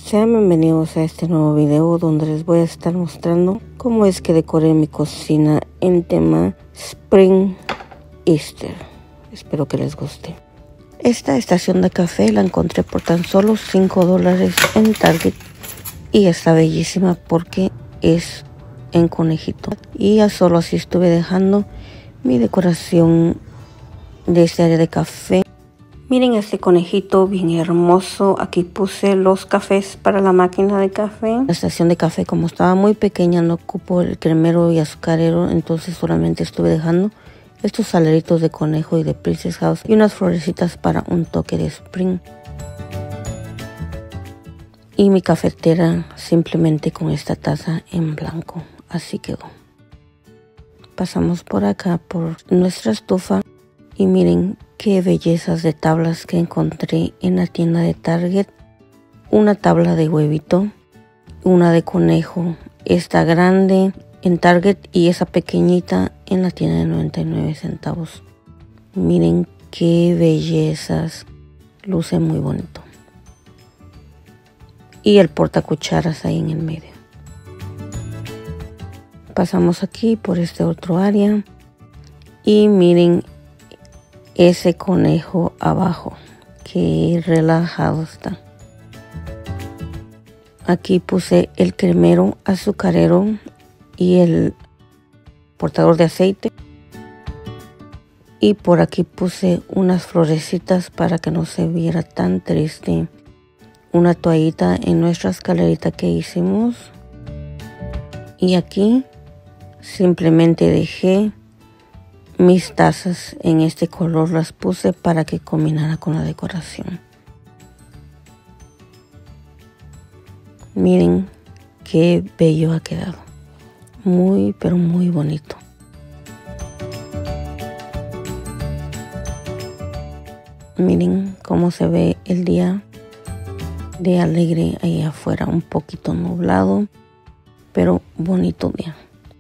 Sean bienvenidos a este nuevo video donde les voy a estar mostrando cómo es que decoré mi cocina en tema Spring Easter. Espero que les guste. Esta estación de café la encontré por tan solo $5 en Target y está bellísima porque es en conejito. Y ya solo así estuve dejando mi decoración de este área de café. Miren este conejito bien hermoso. Aquí puse los cafés para la máquina de café. La estación de café, como estaba muy pequeña, no ocupó el cremero y azucarero, entonces solamente estuve dejando estos saleritos de conejo y de Princess House y unas florecitas para un toque de spring. Y mi cafetera simplemente con esta taza en blanco. Así quedó. Pasamos por acá por nuestra estufa y miren qué bellezas de tablas que encontré en la tienda de Target. Una tabla de huevito, una de conejo, esta grande en Target y esa pequeñita en la tienda de 99 centavos. Miren qué bellezas, luce muy bonito. Y el portacucharas ahí en el medio. Pasamos aquí por este otro área y miren ese conejo abajo, qué relajado está. Aquí puse el cremero azucarero y el portador de aceite. Y por aquí puse unas florecitas para que no se viera tan triste. Una toallita en nuestra escalerita que hicimos. Y aquí simplemente dejé mis tazas en este color, las puse para que combinara con la decoración. Miren qué bello ha quedado. Muy, pero muy bonito. Miren cómo se ve el día de alegre ahí afuera. Un poquito nublado, pero bonito día.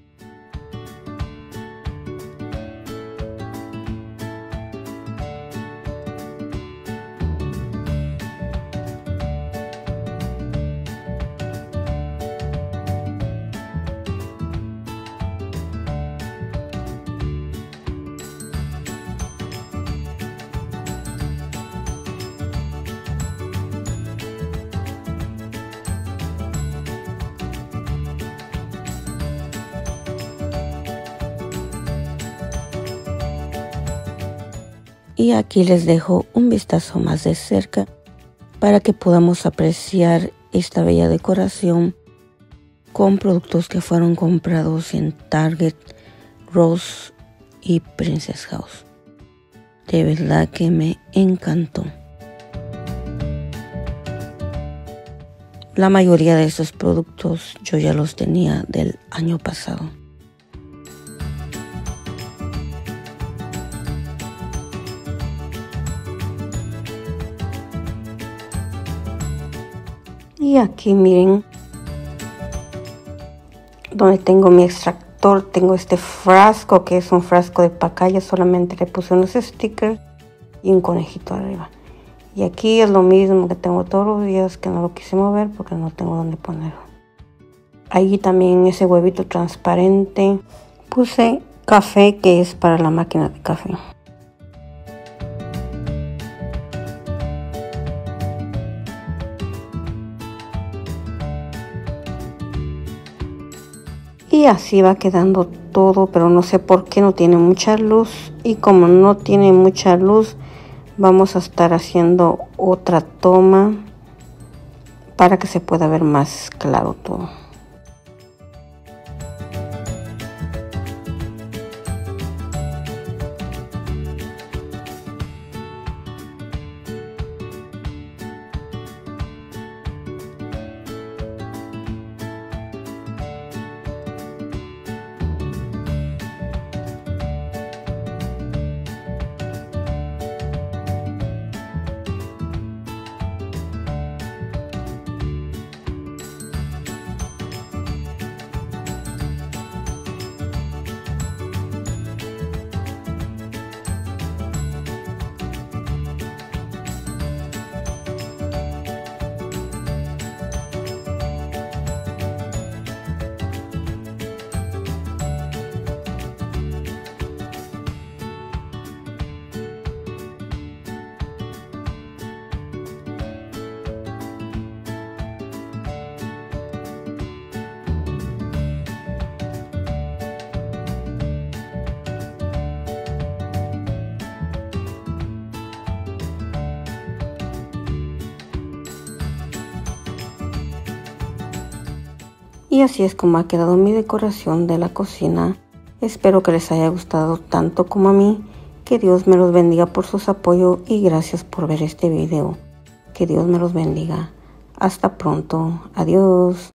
Y aquí les dejo un vistazo más de cerca para que podamos apreciar esta bella decoración con productos que fueron comprados en Target, Ross y Princess House. De verdad que me encantó. La mayoría de estos productos yo ya los tenía del año pasado. Y aquí miren, donde tengo mi extractor, tengo este frasco que es un frasco de pacaya. Solamente le puse unos stickers y un conejito arriba. Y aquí es lo mismo que tengo todos los días, que no lo quise mover porque no tengo dónde ponerlo. Ahí también ese huevito transparente puse café, que es para la máquina de café. Y así va quedando todo, pero no sé por qué no tiene mucha luz. Y como no tiene mucha luz, vamos a estar haciendo otra toma para que se pueda ver más claro todo. Y así es como ha quedado mi decoración de la cocina. Espero que les haya gustado tanto como a mí. Que Dios me los bendiga por sus apoyos y gracias por ver este video. Que Dios me los bendiga. Hasta pronto. Adiós.